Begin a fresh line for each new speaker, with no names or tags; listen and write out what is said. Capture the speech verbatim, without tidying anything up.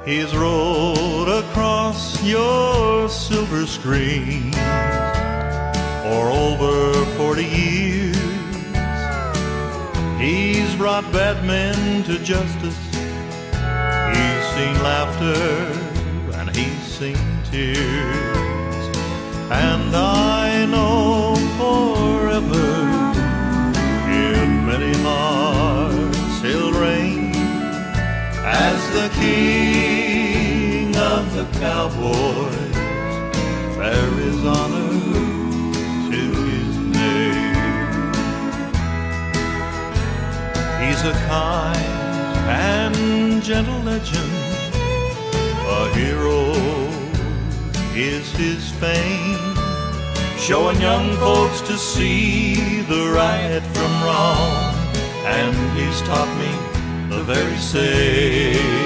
He's rode across your silver screen for over forty years. He's brought bad men to justice. He's seen laughter and he's seen tears. And I know forever in many hearts he'll reign as the king of the Cowboys. There is honor to his name. He's a kind and gentle legend, a hero is his fame, showing young folks to see the right from wrong, and he's taught me the very same.